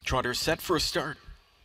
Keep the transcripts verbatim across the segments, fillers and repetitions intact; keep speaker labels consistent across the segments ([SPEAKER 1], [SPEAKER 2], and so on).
[SPEAKER 1] Trotters set for a start.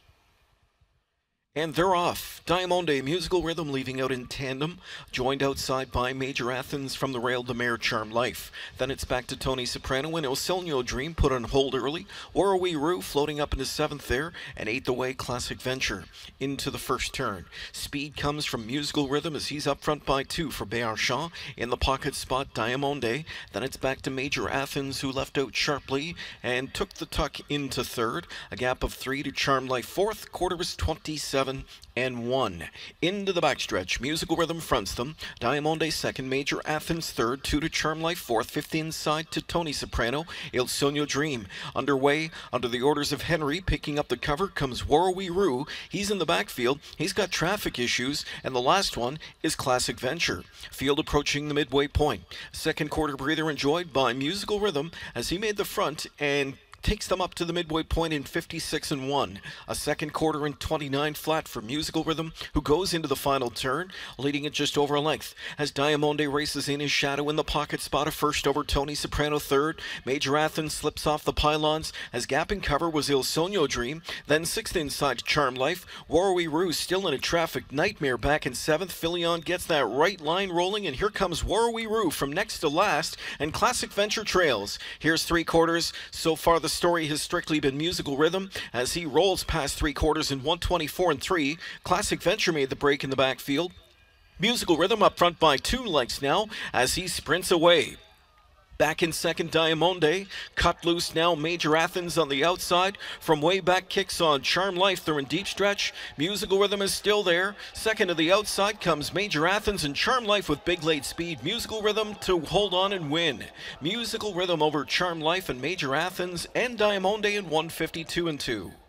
[SPEAKER 1] And they're off. Diamondé Musical Rhythm leaving out in tandem, joined outside by Major Athens from the rail de Mare Charm Life. Then it's back to Tony Soprano and Il Sogno Dream put on hold early. Warawi Roo floating up into seventh there, and eighth away Classic Venture into the first turn. Speed comes from Musical Rhythm as he's up front by two for Béarchamp. In the pocket spot, Diamondé. Then it's back to Major Athens who left out sharply and took the tuck into third. A gap of three to Charm Life fourth. Quarter was twenty-seven and one. Into the backstretch, Musical Rhythm fronts them. Diamondé second, Major Athens third, two to Charm Life fourth, fifth inside to Tony Soprano. Il Sogno Dream underway under the orders of Henry. Picking up the cover comes Warawi Roo. He's in the backfield. He's got traffic issues, and the last one is Classic Venture. Field approaching the midway point. Second quarter breather enjoyed by Musical Rhythm as he made the front and takes them up to the midway point in fifty-six and one. A second quarter in twenty-nine flat for Musical Rhythm, who goes into the final turn, leading it just over a length. As Diamondé races in his shadow in the pocket spot, a first over Tony Soprano third. Major Athens slips off the pylons as gap in cover was Il Sogno Dream. Then sixth inside Charm Life. Warawi Roo still in a traffic nightmare back in seventh. Filion gets that right line rolling, and here comes Warawi Roo from next to last, and Classic Venture trails. Here's three quarters. So far the story has strictly been Musical Rhythm as he rolls past three quarters in one twenty-four and three. Classic Venture made the break in the backfield. Musical Rhythm up front by two lengths now as he sprints away. Back in second, Diamondé. Cut loose now, Major Athens on the outside. From way back kicks on Charm Life. They're in deep stretch. Musical Rhythm is still there. Second to the outside comes Major Athens and Charm Life with big late speed. Musical Rhythm to hold on and win. Musical Rhythm over Charm Life and Major Athens and Diamondé in one fifty-two and two.